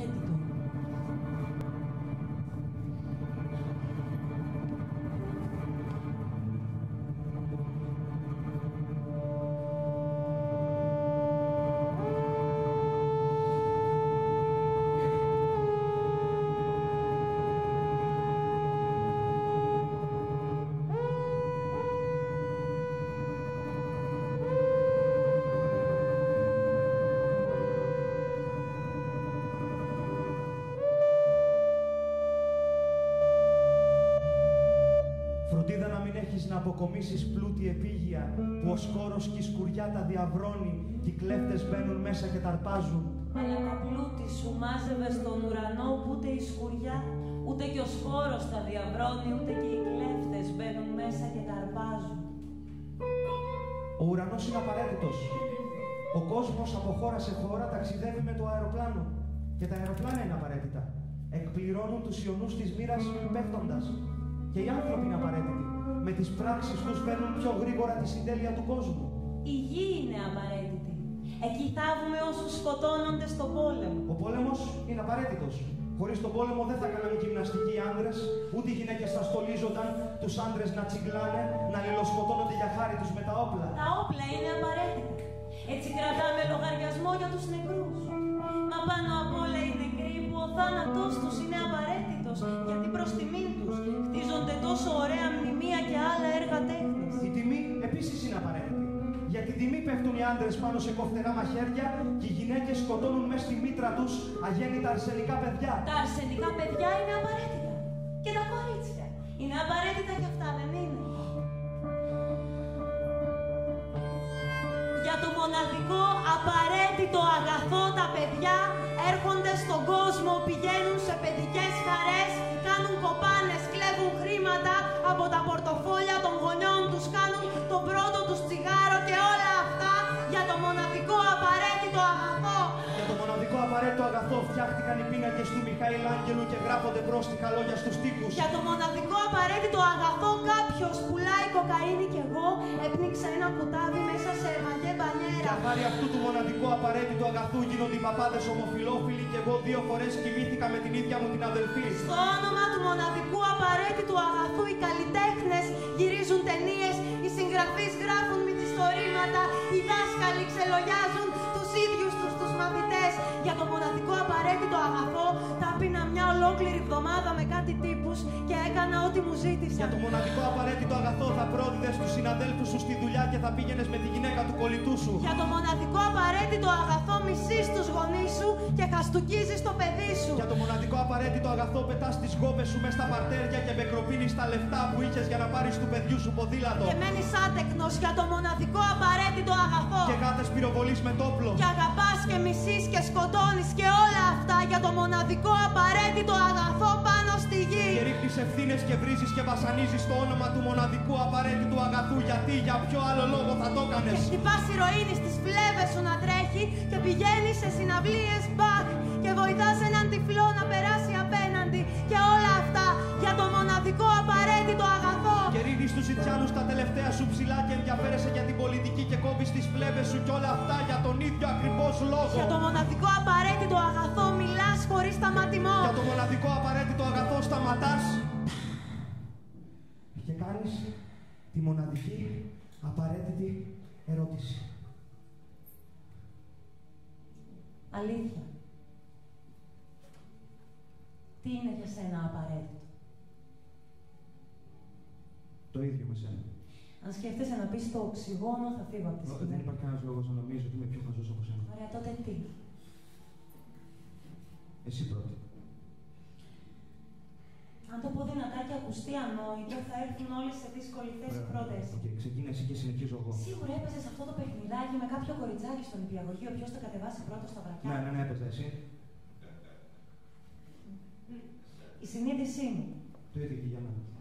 απαραίτητο. Φροντίδα να μην έχεις να αποκομίσεις πλούτη επίγεια, που ο σκόρος και η σκουριά τα διαβρώνει και οι κλέφτες μπαίνουν μέσα και τα αρπάζουν. Αλλά τα πλούτη σου μάζευε στον ουρανό που ούτε η σκουριά, ούτε και ο σκόρος τα διαβρώνει, ούτε και οι κλέφτες μπαίνουν μέσα και τα αρπάζουν. Ο ουρανός είναι απαραίτητος. Ο κόσμος από χώρα σε χώρα ταξιδεύει με το αεροπλάνο. Και τα αεροπλάνα είναι απαραίτητα. Εκπληρώνουν τους ιονούς της μοίρας πέφτοντας. Και οι άνθρωποι είναι απαραίτητοι. Με τις πράξεις τους φέρνουν πιο γρήγορα τη συντέλεια του κόσμου. Η γη είναι απαραίτητη. Εκεί θάβουμε όσους σκοτώνονται στον πόλεμο. Ο πόλεμος είναι απαραίτητος. Χωρίς τον πόλεμο δεν θα κάνουν γυμναστική οι άνδρες, ούτε οι γυναίκες θα στολίζονταν, τους άνδρες να τσιγκλάνε, να λιλοσκοτώνονται για χάρη τους με τα όπλα. Τα όπλα είναι απαραίτητα. Έτσι κρατάμε λογαριασμό για τους νεκρούς. Μα πάνω απ' όλα οι νεκροί που ο θάνατός τους είναι απαραίτητος, γιατί προς τιμήν τους χτίζονται τόσο ωραία μνημεία και άλλα έργα τέχνης. Η τιμή επίσης είναι απαραίτητη. Για την τιμή πέφτουν οι άντρες πάνω σε κοφτερά μαχαίρια και οι γυναίκες σκοτώνουν μέσα στη μήτρα τους αγέννητα αρσενικά παιδιά. Τα αρσενικά παιδιά είναι απαραίτητα. Και τα κορίτσια είναι απαραίτητα κι αυτά, δεν είναι? Για το μοναδικό απαραίτητο αγαθό τα παιδιά έρχονται στον κόσμο, πηγαίνουν σε παιδικές χαρές, κάνουν κοπάνες, κλέβουν χρήματα από τα πορτοφόλια των γονιών τους, κάνουν το πρώτο τους τσιγάρο και όλα αυτά για το μοναδικό απαραίτητο αγαθό. Για το μοναδικό απαραίτητο αγαθό φτιάχτηκαν οι πίνακες του Μιχαήλ Άγγελου και γράφονται πρόστιχα λόγια στους τοίχους. Για το μοναδικό απαραίτητο αγαθό κάποιος πουλάει κοκαίνη και εγώ έπνιξα ένα ποτάμι μέσα σε μαγέ μπανιέρα. Για χάρη αυτού του μοναδικού απαραίτητου αγαθού γίνονται οι παπάδες ομοφυλόφιλοι και εγώ 2 φορές κοιμήθηκα με την ίδια μου την αδελφή. Στο όνομα του μοναδικού απαραίτητου αγαθού οι καλλιτέχνες γυρίζουν ταινίες, οι συγγραφείς γράφουν μυθιστορήματα, οι δάσκαλοι ξελογιάζουν τους ίδιους τους μαθητές. Για το μοναδικό απαραίτητο αγαθό τα πίνα μια ολόκληρη εβδομάδα με κάτι τύπους και έκανα ό,τι μου ζήτησαν. Για το μοναδικό απαραίτητο αγαθό θα πρόδιδες τους συναδέλφους σου στη δουλειά και θα πήγαινες με τη γυναίκα του κολλητού σου. Για το μοναδικό απαραίτητο αγαθό μισείς τους γονείς σου και χαστούκίζεις το παιδί σου. Για το μοναδικό απαραίτητο αγαθό πετάς τις γόπες σου μες στα παρτέρια και μπεκροπίνεις τα λεφτά που είχες για να πάρεις του παιδιού σου ποδήλατο. Και μένεις άτεκνος για το μοναδικό απαραίτητο αγαθό. Και κάθες πυροβολείς με τόπλο. Και αγαπάς και μισείς και σκοτώνεις και όλα αυτά για το μοναδικό απαραίτητο αγαθό πάνω στη γη. Και ρίχνεις ευθύνες και βρίζεις και βασανίζεις το όνομα του μοναδικού απαραίτητου αγαθού. Γιατί, για ποιο άλλο λόγο θα το έκανες? Και χτυπάς ηρωίνη στις φλέβες σου να τρέχει και πηγαίνεις σε συναυλίες μπακ και βοηθάς έναν τυφλό να περάσει απέναντι και όλα αυτά για το μοναδικό απαραίτητο αγαθό. Και ρίχνεις τους Ιτζιάνους τα τελευταία σου ψηλά και ενδιαφέρεσαι για την πολιτική και κόβεις τις φλέβες σου και όλα αυτά για τον ίδιο ακριβώς λόγο. Για το μοναδικό απαραίτητο αγαθό μιλάς χωρίς σταματημό. Για το μοναδικό απαραίτητο αγαθό σταματάς και κάνεις τη μοναδική απαραίτητη ερώτηση. Αλήθεια. Τι είναι για σένα απαραίτητο? Το ίδιο με σένα. Αν σκέφτεσαι να πεις το οξυγόνο, θα φύγω από τη σκηνή. Δεν υπάρχει κανένας λόγος να νομίζω ότι είμαι πιο χαζός από σένα. Ωραία, τότε τι? Εσύ πρώτη. Αν το πω δυνατά και ακουστεί ανόητο, θα έρθουν όλοι σε δύσκολη θέση πρώτες. Ξεκίνα εσύ και συνεχίζω εγώ. Σίγουρα έπαιζες αυτό το παιχνιδάκι με κάποιο κοριτσάκι στον νηπιαγωγείο. Ποιος θα κατεβάσει πρώτο στα βρακιά. Ναι, έπαιζα εσύ. Η συνείδησή μου. Το ίδιο και για μένα.